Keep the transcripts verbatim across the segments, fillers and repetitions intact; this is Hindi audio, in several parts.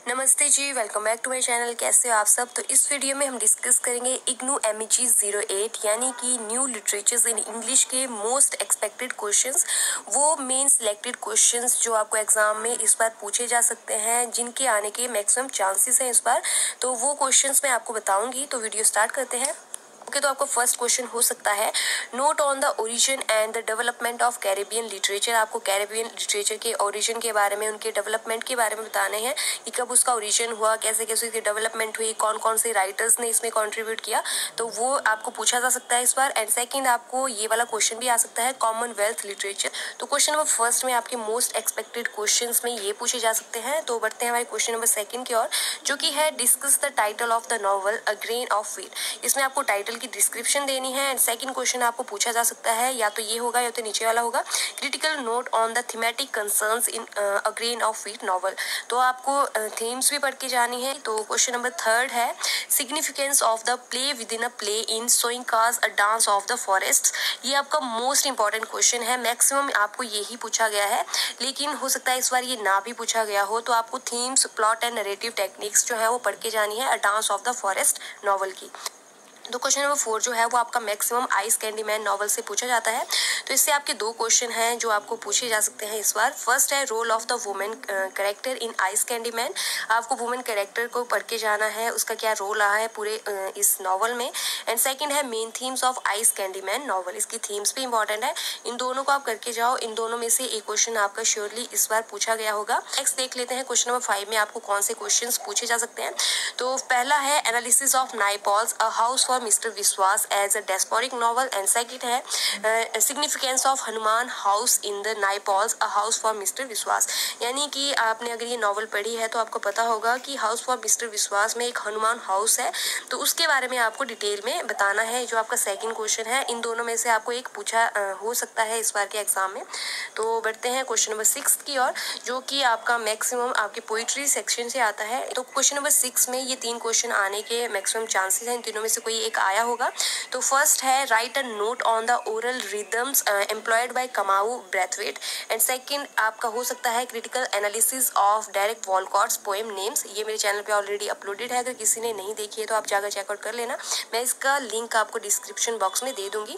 नमस्ते जी, welcome back to my channel. कैसे हो आप सब। तो इस वीडियो में हम डिस्कस करेंगे IGNOU M E G zero eight यानी कि न्यू लिटरेचर्स इन इंग्लिश के मोस्ट एक्सपेक्टेड क्वेश्चंस, वो मेन सिलेक्टेड क्वेश्चंस जो आपको एग्जाम में इस बार पूछे जा सकते हैं, जिनके आने के मैक्सिमम चांसेस हैं इस बार। तो वो क्वेश्चंस मैं आपको बताऊंगी। तो वीडियो स्टार्ट करते हैं। ओके okay, तो आपको फर्स्ट क्वेश्चन हो सकता है, note on the origin and the development of Caribbean literature. आपको कैरेबियन लिटरेचर के ओरिजिन के बारे में, उनके डेवलपमेंट के बारे में बताने हैं कि कब उसका ओरिजिन हुआ, कैसे कैसे उसकी डेवलपमेंट हुई, कौन कौन से राइटर्स ने इसमें कंट्रीब्यूट किया। तो वो आपको पूछा जा सकता है इस बार। एंड सेकंड, आपको ये वाला क्वेश्चन भी आ सकता है, कॉमनवेल्थ लिटरेचर। तो क्वेश्चन नंबर फर्स्ट में आपके मोस्ट एक्सपेक्टेड क्वेश्चन में ये पूछे जा सकते हैं। तो बढ़ते हैं हमारे क्वेश्चन नंबर सेकंड की ओर, जो कि है discuss the title of the novel a grain of wheat. इसमें आपको टाइटल की डिस्क्रिप्शन देनी है। एंड सेकंड क्वेश्चन आपको पूछा जा सकता है, या तो ये होगा या तो नीचे वाला होगा, critical note on the thematic concerns in a grain of wheat novel. तो आपको थीम्स भी पढ़ के जानी है। तो क्वेश्चन नंबर थर्ड है, significance of the play within a play in Soyinka's a dance of the forest. ये आपका मोस्ट इंपॉर्टेंट क्वेश्चन है। मैक्सिमम आपको यही पूछा गया है, लेकिन हो सकता है इस बार ये ना भी पूछा गया हो। तो आपको themes, plot and narrative techniques जो है वो पढ़ के जानी है a dance of the forest novel की। तो क्वेश्चन नंबर फोर जो है वो आपका maximum ice candy man novel से पूछा जाता है। तो इससे आपके दो क्वेश्चन हैं जो आपको पूछे जा सकते हैं इस बार। फर्स्ट है, role of the women character in ice candy man. आपको वुमेन कैरेक्टर को पढ़ के जाना है, उसका क्या रोल रहा है पूरे uh, इस नॉवल में। एंड सेकंड है, main themes of ice candy man novel. इसकी थीम्स भी इंपॉर्टेंट है। इन दोनों को आप करके जाओ। इन दोनों में से एक क्वेश्चन आपका श्योरली इस बार पूछा गया होगा। नेक्स्ट देख लेते हैं क्वेश्चन नंबर फाइव में आपको कौन से क्वेश्चन पूछे जा सकते हैं। तो पहला है, analysis of Naipaul's a house for mister Vishwas as a despotic novel। and second है, uh, significance of Hanuman house in the Naipaul's a house for mister Vishwas. यानी कि आपने अगर ये नॉवल पढ़ी है तो आपको पता होगा कि हाउस फॉर मिस्टर विश्वास में एक हनुमान हाउस है। तो उसके बारे में आपको डिटेल में बताना है, जो आपका सेकंड क्वेश्चन है। इन दोनों में से आपको एक पूछा uh, हो सकता है इस बार के एग्जाम में। तो बढ़ते हैं क्वेश्चन नंबर सिक्स की ओर, जो कि आपका मैक्सिमम आपके पोइट्री सेक्शन से आता है। तो क्वेश्चन नंबर सिक्स में ये तीन क्वेश्चन आने के मैक्सिमम चांसेस हैं। इन तीनों में से कोई एक आया होगा। तो फर्स्ट है, write a note on the oral rhythms employed by Kamau Brathwaite. And second आपका हो सकता है, critical analysis of Derek Walcott's poem names. ये मेरे चैनल पे ऑलरेडी अपलोडेड है, अगर किसी ने नहीं देखी है तो आप जाकर चेकआउट कर लेना। मैं इसका लिंक आपको डिस्क्रिप्शन बॉक्स में दे दूंगी।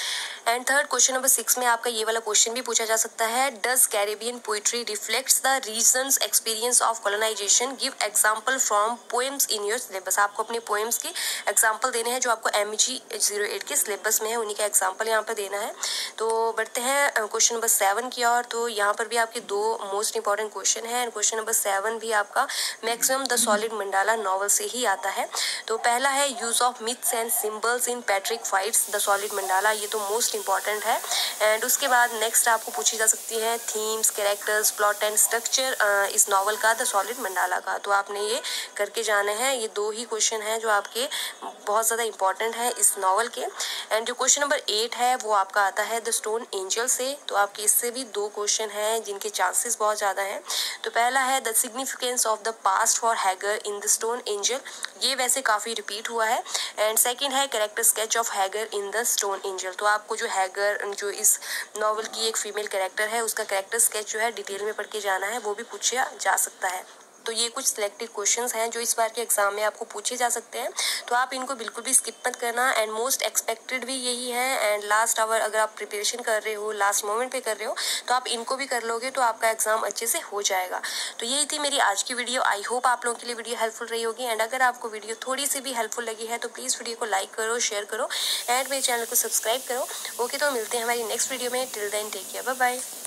And third question number six में आपका ये वाला क्वेश्चन भी पूछा जा सकता है, does Caribbean poetry reflects the region's experience of colonisation, give example from poems in your syllabus. आपको अपने पोएम्स की एग्जांपल देने हैं जो आपको एम जी ज़ीरो एट के सिलेबस में है, उन्हीं का एग्जांपल यहाँ पर देना है। तो बढ़ते हैं क्वेश्चन नंबर सेवन की ओर। तो यहाँ पर भी आपके दो मोस्ट इंपॉर्टेंट क्वेश्चन है। एंड क्वेश्चन नंबर सेवन भी आपका maximum the solid mandala novel से ही आता है। तो पहला है, use of myths and symbols in Patrick White's the solid mandala. ये तो मोस्ट इंपॉर्टेंट है। एंड उसके बाद नेक्स्ट आपको पूछी जा सकती है, themes, characters, plot and structure इस नॉवल का, द सॉलिड मंडाला का। तो आपने ये करके जाने हैं। ये दो ही क्वेश्चन हैं जो आपके बहुत ज़्यादा इंपॉर्टेंट है इस नॉवल के। एंड जो क्वेश्चन नंबर एट है वो आपका आता है द स्टोन एंजल से। तो आपके इससे भी दो क्वेश्चन हैं जिनके चांसेस बहुत ज़्यादा हैं। तो पहला है, the significance of the past for Hagar in the Stone Angel. ये वैसे काफ़ी रिपीट हुआ है। एंड सेकंड है, character sketch of Hagar in the Stone Angel. तो आपको जो हैगर जो इस नॉवल की एक फीमेल कैरेक्टर है, उसका कैरेक्टर स्केच जो है डिटेल में पढ़ के जाना है, वो भी पूछा जा सकता है। तो ये कुछ सिलेक्टेड क्वेश्चंस हैं जो इस बार के एग्जाम में आपको पूछे जा सकते हैं। तो आप इनको बिल्कुल भी स्किप मत करना। एंड मोस्ट एक्सपेक्टेड भी यही है। एंड लास्ट आवर अगर आप प्रिपरेशन कर रहे हो, लास्ट मोमेंट पे कर रहे हो, तो आप इनको भी कर लोगे तो आपका एग्जाम अच्छे से हो जाएगा। तो यही थी मेरी आज की वीडियो। आई होप आप लोगों के लिए वीडियो हेल्पफुल रही होगी। एंड अगर आपको वीडियो थोड़ी सी भी हेल्पफुल लगी है तो प्लीज़ वीडियो को लाइक करो, शेयर करो एंड मेरे चैनल को सब्सक्राइब करो। ओके, तो मिलते हैं हमारी नेक्स्ट वीडियो में। Till then take care, bye bye.